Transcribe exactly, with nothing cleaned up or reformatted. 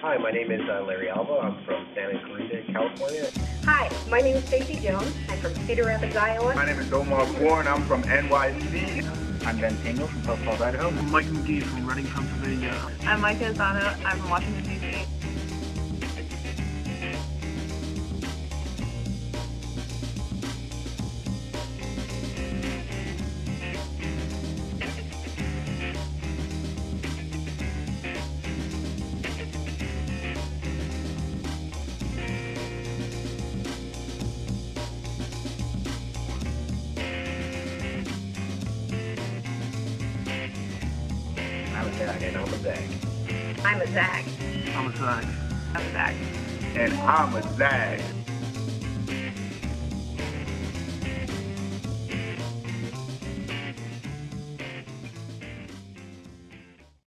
Hi, my name is uh, Larry Alva. I'm from Santa Clarita, California. Hi, my name is Stacey Jones. I'm from Cedar Rapids, Iowa. My name is Omar Bourne. I'm from N Y C. I'm Ben Tingle from Post Falls, Idaho. I'm Mike McGee from Reading, Pennsylvania. I'm Micah Azana. I'm from Washington, D C I'm a Zach, and I'm a Zach. I'm a Zach. I'm a Zach. I'm Zach. And I'm a Zag.